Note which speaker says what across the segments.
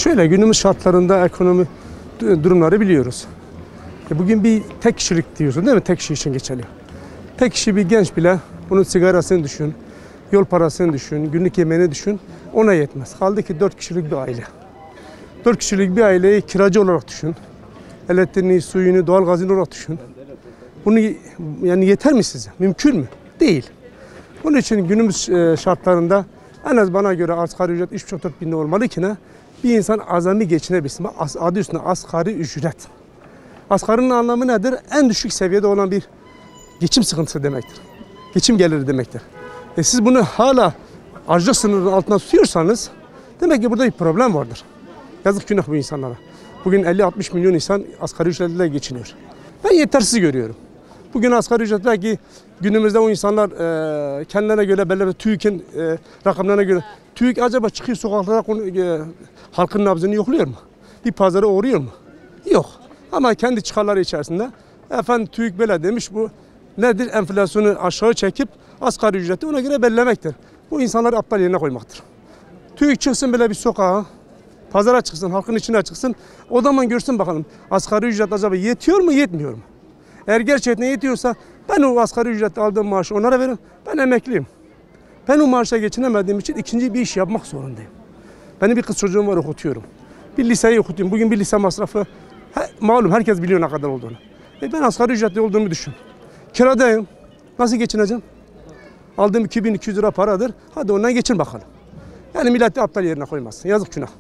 Speaker 1: Şöyle günümüz şartlarında ekonomi durumları biliyoruz. Bugün bir tek kişilik diyorsun değil mi? Tek kişi için geçerli. Tek kişi bir genç bile bunun sigarasını düşün, yol parasını düşün, günlük yemeğini düşün. Ona yetmez. Kaldı ki 4 kişilik bir aile. 4 kişilik bir aileyi kiracı olarak düşün. Elektriğini, suyunu, doğalgazını olarak düşün. Bunu yani yeter mi size? Mümkün mü? Değil. Onun için günümüz şartlarında en az bana göre asgari ücret 3,4 bin lira olmalı ki ne? Bir insan azami geçinebilsin. Adı üstünde asgari ücret. Asgarinin anlamı nedir? En düşük seviyede olan bir geçim sıkıntısı demektir. Geçim geliri demektir. Siz bunu hala açlık sınırının altına tutuyorsanız demek ki burada bir problem vardır. Yazık günah bu insanlara. Bugün 50-60 milyon insan asgari ücretle geçiniyor. Ben yetersiz görüyorum. Bugün asgari ücret belki günümüzde o insanlar kendilerine göre belli TÜİK'in rakamlarına göre TÜİK acaba çıkıyor sokaklara halkın nabzını yokluyor mu? Bir pazara uğruyor mu? Yok. Ama kendi çıkarları içerisinde efendim TÜİK böyle demiş, bu nedir? Enflasyonu aşağı çekip asgari ücreti ona göre belirlemektir. Bu insanları aptal yerine koymaktır. TÜİK çıksın böyle bir sokağa, pazara çıksın, halkın içine çıksın. O zaman görsün bakalım asgari ücret acaba yetiyor mu, yetmiyor mu? Eğer gerçekten yetiyorsa ben o asgari ücretle aldığım maaşı onlara veririm. Ben emekliyim. Ben o maaşa geçinemediğim için ikinci bir iş yapmak zorundayım. Benim bir kız çocuğum var, okutuyorum. Bir liseyi okutuyorum. Bugün bir lise masrafı malum herkes biliyor ne kadar olduğunu. Ben asgari ücretli olduğumu düşün. Kiradayım. Nasıl geçineceğim? Aldığım 2200 lira paradır. Hadi ondan geçin bakalım. Yani milleti aptal yerine koymazsın. Yazık günah.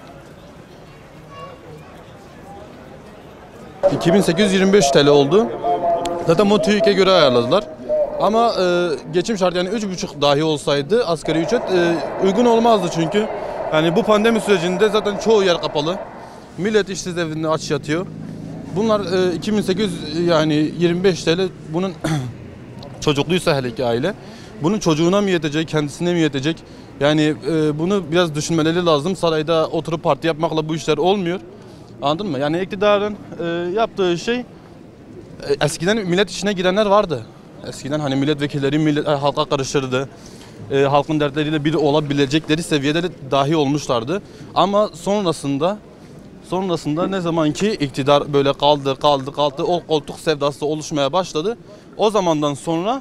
Speaker 2: 2825 TL oldu. Zaten bu TÜİK'e göre ayarladılar. Ama geçim şartı yani 3,5 dahi olsaydı asgari ücret uygun olmazdı çünkü. Yani bu pandemi sürecinde zaten çoğu yer kapalı. Millet işsiz evinde aç yatıyor. Bunlar 2800 yani 25 TL bunun çocukluysa hele ki aile. Bunun çocuğuna mı yetecek, kendisine mi yetecek? Yani bunu biraz düşünmeleri lazım. Sarayda oturup parti yapmakla bu işler olmuyor. Anladın mı? Yani iktidarın yaptığı şey eskiden millet işine girenler vardı. Eskiden hani milletvekilleri halka karışırdı. Halkın dertleriyle biri olabilecekleri seviyede dahi olmuşlardı. Ama sonrasında ne zaman ki iktidar böyle kaldı, o koltuk sevdası oluşmaya başladı. O zamandan sonra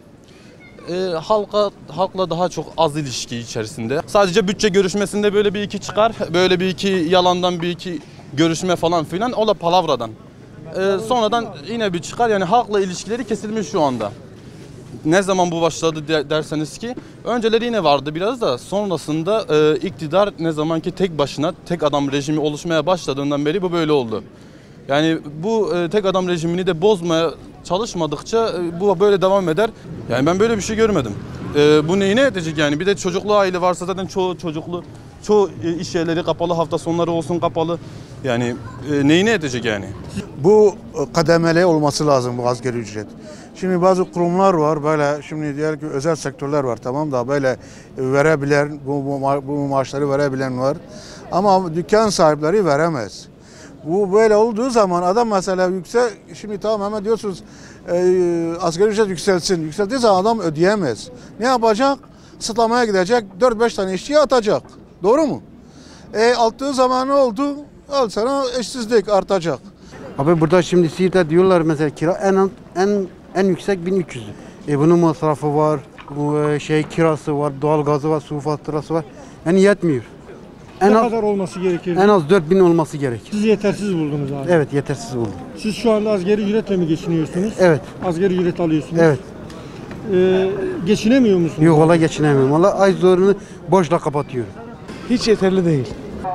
Speaker 2: halkla daha çok az ilişki içerisinde. Sadece bütçe görüşmesinde böyle bir iki çıkar, böyle bir iki yalandan bir iki görüşme falan filan, o da palavradan. Sonradan yine bir çıkar, yani halkla ilişkileri kesilmiş şu anda. Ne zaman bu başladı derseniz ki önceleri yine vardı biraz da sonrasında iktidar ne zaman ki tek başına tek adam rejimi oluşmaya başladığından beri bu böyle oldu. Yani bu tek adam rejimini de bozmaya çalışmadıkça bu böyle devam eder. Yani ben böyle bir şey görmedim. Bu neyine yetecek yani? Bir de çocuklu aile varsa zaten çoğu iş yerleri kapalı, hafta sonları olsun kapalı. Yani neyine yetecek yani?
Speaker 3: Bu kademeli olması lazım bu asgari ücret. Şimdi bazı kurumlar var böyle, şimdi diğer ki özel sektörler var, tamam da böyle verebilen bu maaşları verebilen var. Ama dükkan sahipleri veremez. Bu böyle olduğu zaman adam mesela şimdi tamam hemen diyorsunuz asgari ücret yükselsin. Yükseldiği zaman adam ödeyemez. Ne yapacak? Sıtlamaya gidecek, 4-5 tane işçiye atacak. Doğru mu? Attığı zaman ne oldu? Al sana işsizlik artacak.
Speaker 4: Abi burada şimdi Siirt'te diyorlar mesela kira en yüksek 1300. Bunun masrafı var, bu kirası var, doğalgazı var, su faturası var. Yani yetmiyor.
Speaker 5: Ne kadar olması gerekir?
Speaker 4: En az 4000 olması gerekir.
Speaker 5: Siz yetersiz buldunuz abi.
Speaker 4: Evet, yetersiz buldum.
Speaker 5: Siz şu anda asgari ücretle mi geçiniyorsunuz?
Speaker 4: Evet.
Speaker 5: Asgari ücret alıyorsunuz.
Speaker 4: Evet.
Speaker 5: Geçinemiyor musunuz?
Speaker 4: Yok, valla geçinemiyorum. Valla ay zorunu borçla kapatıyorum.
Speaker 1: Hiç yeterli değil.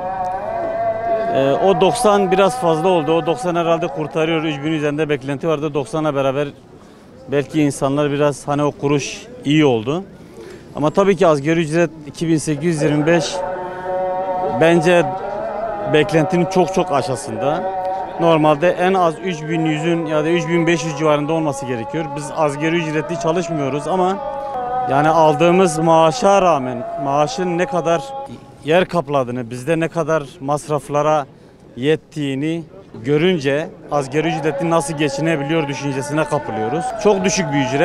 Speaker 6: O 90 biraz fazla oldu. O 90 herhalde kurtarıyor. 3000 üzerinde beklenti vardı. 90'la beraber belki insanlar biraz hani o kuruş iyi oldu. Ama tabii ki asgari ücret 2825 bence beklentinin çok aşağısında. Normalde en az 3100'ün ya da 3500 civarında olması gerekiyor. Biz asgari ücretli çalışmıyoruz ama yani aldığımız maaşa rağmen maaşın ne kadar yer kapladığını, bizde ne kadar masraflara yettiğini görünce asgari ücretli nasıl geçinebiliyor düşüncesine kapılıyoruz. Çok düşük bir ücret.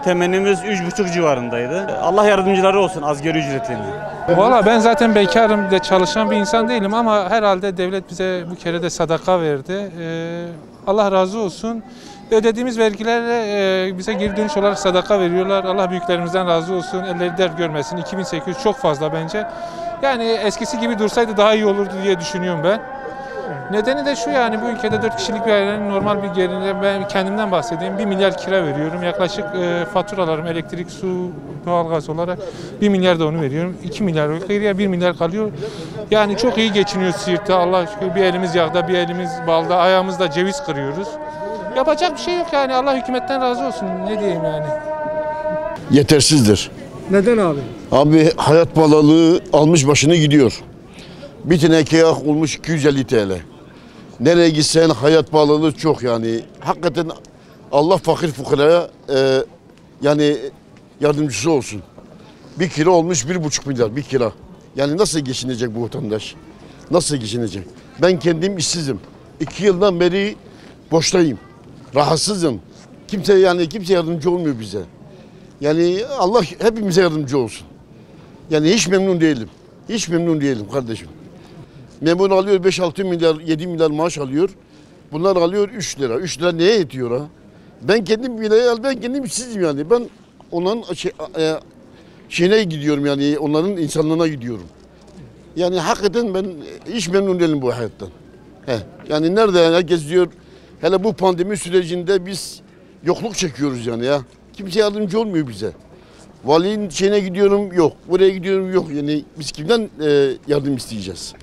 Speaker 6: temennimiz 3,5 civarındaydı. Allah yardımcıları olsun asgari ücretlinin.
Speaker 7: Valla ben zaten bekarım, de çalışan bir insan değilim ama herhalde devlet bize bu kere de sadaka verdi. Allah razı olsun. Ödediğimiz vergilerle bize geri dönüş olarak sadaka veriyorlar. Allah büyüklerimizden razı olsun. Elleri dert görmesin. 2800 çok fazla bence. Yani eskisi gibi dursaydı daha iyi olurdu diye düşünüyorum ben. Nedeni de şu, yani bu ülkede 4 kişilik bir ailenin normal bir gelirine, ben kendimden bahsedeyim, 1 milyar kira veriyorum. Yaklaşık faturalarım elektrik, su, doğalgaz olarak 1 milyar da onu veriyorum. 2 milyar geriye 1 milyar kalıyor. Yani çok iyi geçiniyoruz Siirt'te, Allah'a şükür. Bir elimiz yağda, bir elimiz balda, ayağımızda ceviz kırıyoruz. Yapacak bir şey yok yani, Allah hükümetten razı olsun, ne diyeyim yani.
Speaker 8: Yetersizdir.
Speaker 5: Neden abi?
Speaker 8: Abi hayat pahalılığı almış başını gidiyor. Bir teneke yağ olmuş 250 TL. Nereye gitsen hayat pahalılığı çok yani. Hakikaten Allah fakir fukaraya yani yardımcısı olsun. Bir kira olmuş 1,5 milyar bir kira. Yani nasıl geçinecek bu vatandaş? Nasıl geçinecek? Ben kendim işsizim. 2 yıldan beri boştayım. Rahatsızım. Kimse yardımcı olmuyor bize. Yani Allah hepimize yardımcı olsun. Yani hiç memnun değilim. Hiç memnun değilim kardeşim. Memur alıyor 5-6 milyar, 7 milyar maaş alıyor. Bunlar alıyor 3 lira. 3 lira neye yetiyor ha? Ben kendim işsizim yani. Ben onların şeyine gidiyorum yani, onların insanlığına gidiyorum. Yani hakikaten ben hiç memnun değilim bu hayattan. Yani nerede herkes diyor, hele bu pandemi sürecinde biz yokluk çekiyoruz yani ya. Kimse yardımcı olmuyor bize. Valinin şeyine gidiyorum yok, buraya gidiyorum yok. Yani biz kimden yardım isteyeceğiz?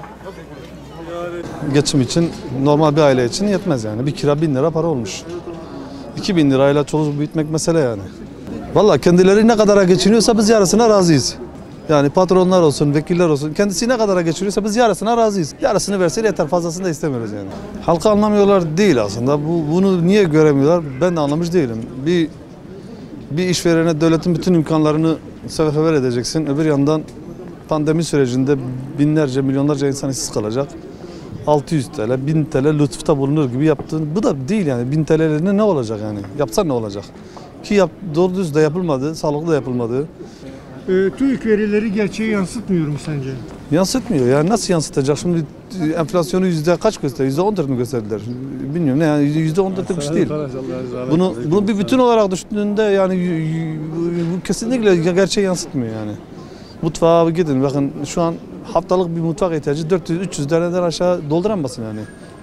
Speaker 9: Geçim için, normal bir aile için yetmez yani. Bir kira 1000 lira para olmuş. 2000 lirayla çoluk büyütmek mesele yani. Vallahi kendileri ne kadara geçiniyorsa biz yarısına razıyız. Yani patronlar olsun, vekiller olsun, kendisi ne kadara geçiriyorsa biz yarısına razıyız. Yarısını verse yeter, fazlasını da istemiyoruz yani. Halkı anlamıyorlar değil aslında. Bunu niye göremiyorlar ben de anlamış değilim. Bir işverene devletin bütün imkanlarını seferber edeceksin. Öbür yandan pandemi sürecinde binlerce, milyonlarca insan işsiz kalacak. 600 TL, 1000 TL lütufta bulunur gibi yaptığın, bu da değil yani. 1000 TL'lerine ne olacak yani? Yapsan ne olacak? Ki doğru düz de yapılmadı, sağlıklı da yapılmadı.
Speaker 5: TÜİK verileri gerçeği yansıtmıyor mu sence?
Speaker 9: Yansıtmıyor yani, nasıl yansıtacak? Şimdi enflasyonu yüzde kaç gösteriyor? %14 mü gösterdiler? Bilmiyorum ne yani, %14'lük bir şey değil. Bunu bir bütün olarak düşündüğünde yani bu kesinlikle gerçeği yansıtmıyor yani. Mutfağa gidin bakın, şu an haftalık bir mutfak ihtiyacı 400-300 TL'den aşağı dolduramazsın yani.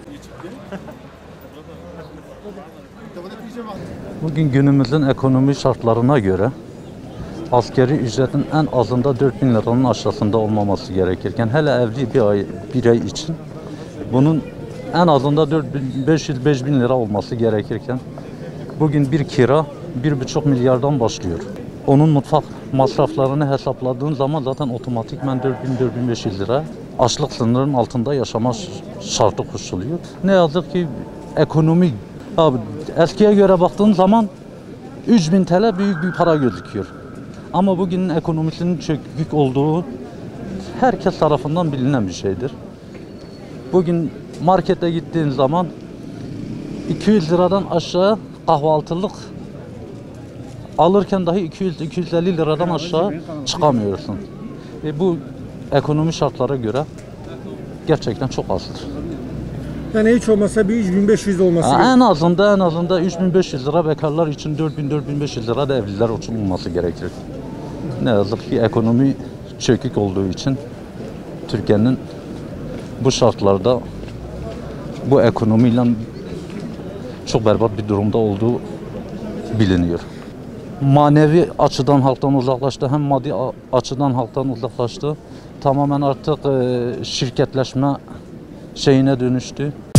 Speaker 10: Bugün günümüzün ekonomi şartlarına göre asgari ücretin en azında 4000 liranın aşağısında olmaması gerekirken, hele evli bir birey için bunun en azında 4500-5000 lira olması gerekirken bugün bir kira 1,5 milyardan başlıyor. Onun mutfak masraflarını hesapladığın zaman zaten otomatikman 4000-4500 lira açlık sınırının altında yaşama şartı koşuluyor. Ne yazık ki ekonomi, abi eskiye göre baktığın zaman 3000 TL büyük bir para gözüküyor. Ama bugünün ekonomisinin çökük olduğu herkes tarafından bilinen bir şeydir. Bugün markete gittiğin zaman 200 liradan aşağı kahvaltılık alırken dahi 200-250 liradan aşağı çıkamıyorsun. Bu ekonomi şartlara göre gerçekten çok azdır.
Speaker 5: Yani hiç olmasa bir 3500 olması gerekiyor.
Speaker 10: En azında 3500 lira bekarlar için, 4000-4500 lira da evliler için olması gerekir. Ne yazık ki ekonomi çökük olduğu için Türkiye'nin bu şartlarda bu ekonomiyle çok berbat bir durumda olduğu biliniyor. Manevi açıdan halktan uzaklaştı, hem maddi açıdan halktan uzaklaştı. Tamamen artık şirketleşme şeyine dönüştü.